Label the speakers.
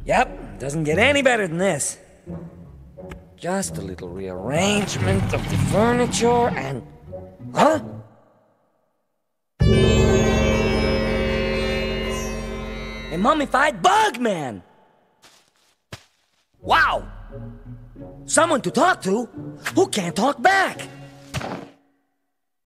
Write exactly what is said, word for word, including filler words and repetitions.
Speaker 1: Yep, doesn't get any better than this. Just a little rearrangement of the furniture and... Huh? A mummified bog man! Wow! Someone to talk to who can't talk back!